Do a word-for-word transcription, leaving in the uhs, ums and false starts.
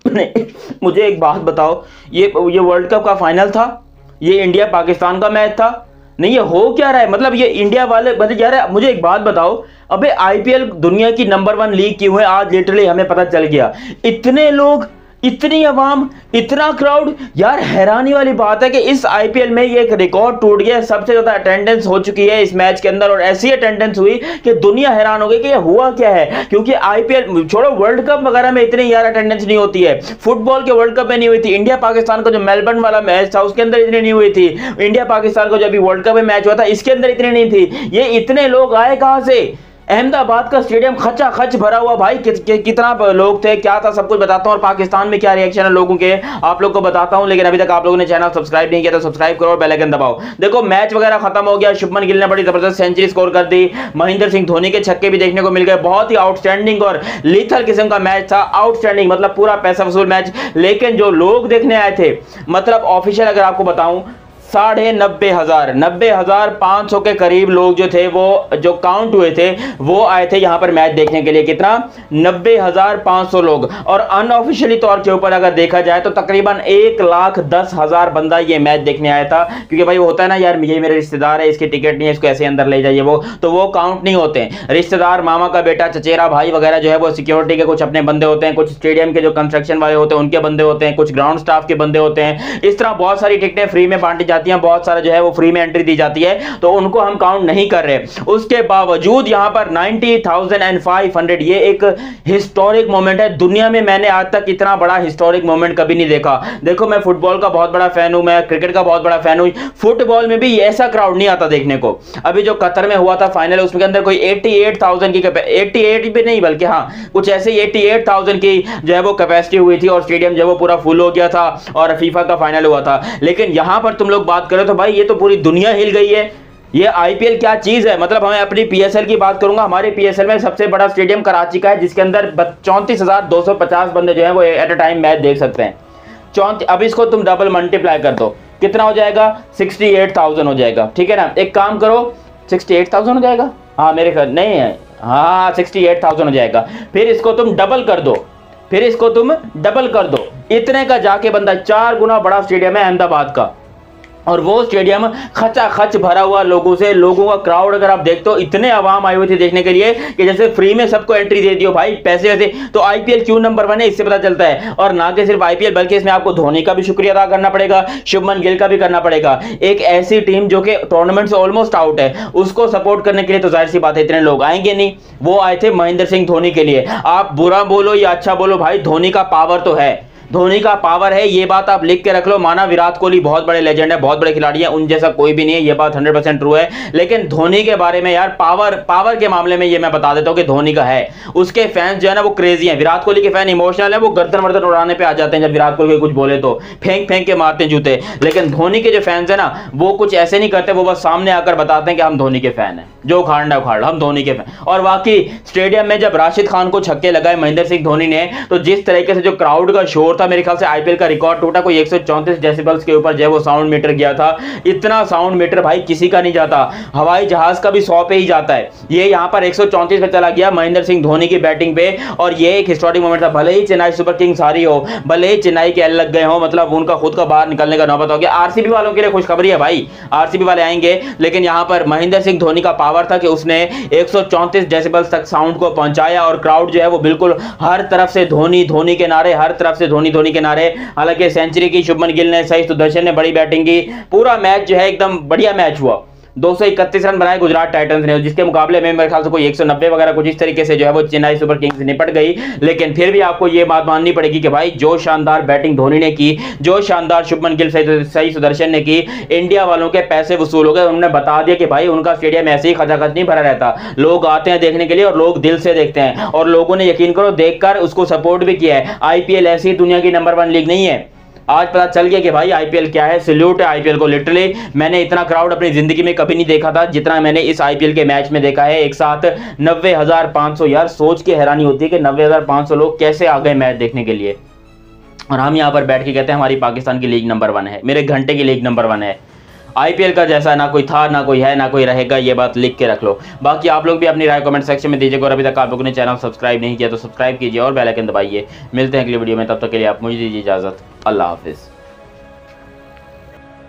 नहीं, मुझे एक बात बताओ, ये ये वर्ल्ड कप का फाइनल था, ये इंडिया पाकिस्तान का मैच था, नहीं ये हो क्या रहा है? मतलब ये इंडिया वाले मतलब यार मुझे एक बात बताओ, अबे आईपीएल दुनिया की नंबर वन लीग क्यों है? आज लिटरली हमें पता चल गया। इतने लोग, इतनी आवाम, इतना क्राउड, यार हैरानी वाली बात है कि इस आईपीएल में ये एक रिकॉर्ड टूट गया, सबसे ज्यादा अटेंडेंस हो चुकी है इस मैच के अंदर, और ऐसी अटेंडेंस हुई कि दुनिया हैरान हो गई कि ये हुआ क्या है। क्योंकि आईपीएल छोड़ो, वर्ल्ड कप वगैरह में इतनी यार अटेंडेंस नहीं होती है, फुटबॉल के वर्ल्ड कप में नहीं हुई थी, इंडिया पाकिस्तान का जो मेलबर्न वाला मैच था उसके अंदर इतनी नहीं हुई थी, इंडिया पाकिस्तान का जो अभी वर्ल्ड कप में मैच हुआ था इसके अंदर इतनी नहीं थी। ये इतने लोग आए कहां से? अहमदाबाद का स्टेडियम खचा खच भरा हुआ भाई, कि, कि, कितना लोग थे, क्या था, सब कुछ बताता हूं, और पाकिस्तान में क्या रिएक्शन है लोगों के आप लोग को बताता हूं। लेकिन अभी तक आप लोगों ने चैनल सब्सक्राइब नहीं किया तो सब्सक्राइब करो और बेल आइकन दबाओ। देखो मैच वगैरह खत्म हो गया, शुभमन गिल ने बड़ी जबरदस्त सेंचुरी स्कोर कर दी, महेंद्र सिंह धोनी के छक्के भी देखने को मिल गए, बहुत ही आउटस्टैंडिंग और लीथल किस्म का मैच था, आउटस्टैंडिंग मतलब पूरा पैसा वसूल मैच। लेकिन जो लोग देखने आए थे, मतलब ऑफिशियल अगर आपको बताऊं, साढ़े नब्बे हजार नब्बे हजार पांच सौ के करीब लोग जो थे वो जो काउंट हुए थे वो आए थे यहां पर मैच देखने के लिए। कितना? नब्बे हजार पांच सौ लोग। और अनऑफिशियली तौर के ऊपर अगर देखा जाए तो तकरीबन एक लाख दस हजार बंदा ये मैच देखने आया था। क्योंकि भाई वो होता है ना यार, ये मेरे रिश्तेदार है, इसकी टिकट नहीं है, इसको ऐसे अंदर ले जाइए, वो तो वो काउंट नहीं होते हैं। रिश्तेदार, मामा का बेटा, चचेरा भाई वगैरह जो है वो सिक्योरिटी के कुछ अपने बंदे होते हैं, कुछ स्टेडियम के जो कंस्ट्रक्शन वाले होते हैं उनके बंदे होते हैं, कुछ ग्राउंड स्टाफ के बंदे होते हैं। इस तरह बहुत सारी टिकटें फ्री में बांटी जाती हैं, बहुत सारा जो है वो फ्री में एंट्री दी जाती है, तो उनको हम काउंट नहीं कर रहे। उसके बावजूद यहां पर नब्बे हज़ार पाँच सौ, ये एक हिस्टोरिक मोमेंट है। दुनिया में मैंने आज तक इतना बड़ा हिस्टोरिक मोमेंट कभी नहीं देखा। देखो मैं फुटबॉल का बहुत बड़ा फैन हूं, मैं क्रिकेट का बहुत बड़ा फैन हूं, फुटबॉल में भी ऐसा क्राउड नहीं आता देखने को। अभी जो कतर में हुआ था फाइनल, उसके अंदर कोई अठासी हज़ार की, अठासी भी नहीं बल्कि हाँ कुछ ऐसे अठासी हज़ार की जो है वो कैपेसिटी हुई थी, और स्टेडियम जो है वो पूरा फुल हो गया था, और फीफा का फाइनल हुआ था। लेकिन यहां पर तुम लोग बात करो तो भाई ये तो पूरी दुनिया हिल गई है। ये आईपीएल क्या चीज है? मतलब हमें अपनी पीएसएल की बात करूंगा, हमारे पीएसएल में सबसे बड़ा स्टेडियम कराची का है, जिसके अंदर चौंतीस हजार दो सौ पचास बंदे जो है वो एट अ टाइम मैच देख सकते हैं। चौंतीस, अब इसको तुम डबल मल्टीप्लाई कर दो, कितना हो जाएगा? अड़सठ हज़ार हो जाएगा, ठीक है ना? एक काम करो, अड़सठ हज़ार हो जाएगा, हाँ मेरे ख्याल नहीं है, हाँ अड़सठ हज़ार हो जाएगा। फिर इसको तुम डबल कर दो, फिर इसको तुम डबल कर दो, इतने का जाके बंदा, चार गुना बड़ा स्टेडियम है अहमदाबाद का, और वो स्टेडियम खचा खच भरा हुआ लोगों से। लोगों का क्राउड अगर आप देखते हो, इतने आवाम आई हुई थी देखने के लिए कि जैसे फ्री में सबको एंट्री दे दियो भाई, पैसे वैसे। तो आईपीएल क्यों नंबर वन है इससे पता चलता है। और ना कि सिर्फ आईपीएल, बल्कि इसमें आपको धोनी का भी शुक्रिया अदा करना पड़ेगा, शुभमन गिल का भी करना पड़ेगा। एक ऐसी टीम जो कि टूर्नामेंट से ऑलमोस्ट आउट है, उसको सपोर्ट करने के लिए तो जाहिर सी बात है इतने लोग आएंगे नहीं। वो आए थे महेंद्र सिंह धोनी के लिए। आप बुरा बोलो या अच्छा बोलो भाई, धोनी का पावर तो है, धोनी का पावर है, ये बात आप लिख के रख लो। माना विराट कोहली बहुत बड़े लेजेंड है, बहुत बड़े खिलाड़ी हैं, उन जैसा कोई भी नहीं है, ये बात हंड्रेड परसेंट ट्रू है। लेकिन धोनी के बारे में यार, पावर पावर के मामले में ये मैं बता देता हूं कि धोनी का है। उसके फैंस जो है ना वो क्रेजी हैं। विराट कोहली के फैन इमोशनल है, वो गर्दन वर्दन उड़ाने पे आ जाते हैं जब विराट कोहली कुछ बोले तो फेंक फेंक के मारते हैं जूते। लेकिन धोनी के जो फैंस है ना वो कुछ ऐसे नहीं करते, वो बस सामने आकर बताते हैं कि हम धोनी के फैन हैं, जो उखाड़ना है उखाड़, हम धोनी के फैन। और बाकी स्टेडियम में जब राशिद खान को छक्के लगाए महेंद्र सिंह धोनी ने, तो जिस तरीके से जो क्राउड का शोर था, मेरे ख्याल से आईपीएल का रिकॉर्ड टूटा, कोई एक सौ चौंतीस डेसिबल्स के ऊपर जो है वो साउंड मीटर गया था। इतना साउंड मीटर भाई किसी का नहीं जाता, हवाई जहाज का भी सौ पे ही जाता है, ये यहां पर एक सौ चौंतीस पे चला गया महेंद्र सिंह धोनी की बैटिंग पे। और ये एक हिस्टोरिक मोमेंट था। भले ही चेन्नई सुपर किंग्स हारी हो, भले ही चेन्नई के एल लग गए हो, मतलब उनका खुद का बाहर निकलने का नौबत हो गया। आरसीबी वालों के लिए खुशखबरी है भाई, आरसीबी वाले आएंगे, लेकिन यहां पर महेंद्र सिंह धोनी का पावर था कि उसने एक सौ चौंतीस डेसिबल्स तक साउंड को पहुंचाया, और क्राउड जो है वो बिल्कुल हर तरफ से धोनी धोनी के नारे, हर तरफ से धोनी धोनी के नारे। हालांकि सेंचुरी की शुभमन गिल ने, सही सुदर्शन ने बड़ी बैटिंग की, पूरा मैच जो है एकदम बढ़िया मैच हुआ। दो सौ इकतीस रन बनाए गुजरात टाइटंस ने, जिसके मुकाबले में मेरे ख्याल से कोई एक सौ नब्बे वगैरह कुछ इस तरीके से जो है वो चेन्नई सुपर किंग्स निपट गई। लेकिन फिर भी आपको ये बात माननी पड़ेगी कि भाई जो शानदार बैटिंग धोनी ने की, जो शानदार शुभमन गिल सही सुदर्शन ने की, इंडिया वालों के पैसे वसूल हो गए। उन्होंने बता दिया कि भाई उनका स्टेडियम ऐसे ही खचाखच नहीं भरा रहता, लोग आते हैं देखने के लिए और लोग दिल से देखते हैं, और लोगों ने यकीन करो देखकर उसको सपोर्ट भी किया है। आईपीएल ऐसी दुनिया की नंबर वन लीग नहीं है, आज पता चल गया कि भाई आईपीएल क्या है। सैल्यूट है आईपीएल को, लिटरली मैंने इतना क्राउड अपनी जिंदगी में कभी नहीं देखा था जितना मैंने इस आईपीएल के मैच में देखा है। एक साथ नब्बे हजार पांच सौ, यार सोच के हैरानी होती है कि नब्बे हजार पांच सौ लोग कैसे आ गए मैच देखने के लिए। और हम यहाँ पर बैठ के कहते हैं हमारी पाकिस्तान की लीग नंबर वन है, मेरे घंटे की लीग नंबर वन है। आईपीएल का जैसा ना कोई था, ना कोई है, ना कोई रहेगा, ये बात लिख के रख लो। बाकी आप लोग भी अपनी राय कमेंट सेक्शन में दीजिएगा और अभी तक आप लोगों ने चैनल सब्सक्राइब नहीं किया तो सब्सक्राइब कीजिए और बेल आइकन दबाइए। मिलते हैं अगली वीडियो में, तब तक के लिए आप मुझे दीजिए इजाज़त। अल्लाह हाफिज़।